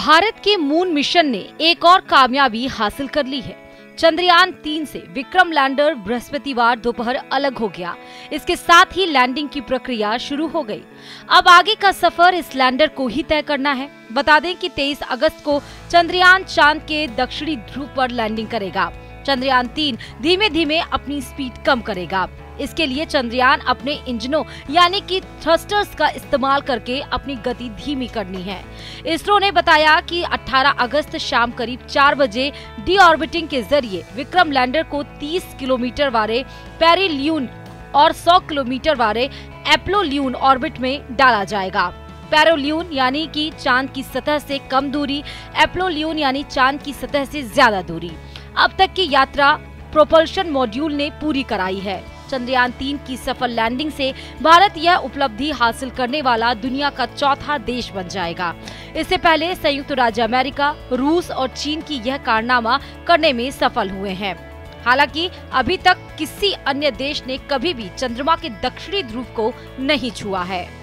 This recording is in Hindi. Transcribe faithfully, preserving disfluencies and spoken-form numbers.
भारत के मून मिशन ने एक और कामयाबी हासिल कर ली है। चंद्रयान तीन से विक्रम लैंडर बृहस्पतिवार दोपहर अलग हो गया। इसके साथ ही लैंडिंग की प्रक्रिया शुरू हो गई। अब आगे का सफर इस लैंडर को ही तय करना है। बता दें कि तेईस अगस्त को चंद्रयान चांद के दक्षिणी ध्रुव पर लैंडिंग करेगा। चंद्रयान तीन धीमे धीमे अपनी स्पीड कम करेगा। इसके लिए चंद्रयान अपने इंजनों यानी कि थ्रस्टर्स का इस्तेमाल करके अपनी गति धीमी करनी है। इसरो ने बताया कि अठारह अगस्त शाम करीब चार बजे डी ऑर्बिटिंग के जरिए विक्रम लैंडर को तीस किलोमीटर वाले पेरिलियन और सौ किलोमीटर वाले एप्लोलियन ऑर्बिट में डाला जाएगा। पेरिलियन यानी कि चांद की सतह से कम दूरी, एप्लोलियन यानी चांद की सतह से ज्यादा दूरी। अब तक की यात्रा प्रोपल्शन मॉड्यूल ने पूरी कराई है। चंद्रयान तीन की सफल लैंडिंग से भारत यह उपलब्धि हासिल करने वाला दुनिया का चौथा देश बन जाएगा। इससे पहले संयुक्त राज्य अमेरिका, रूस और चीन की यह कारनामा करने में सफल हुए हैं। हालांकि अभी तक किसी अन्य देश ने कभी भी चंद्रमा के दक्षिणी ध्रुव को नहीं छुआ है।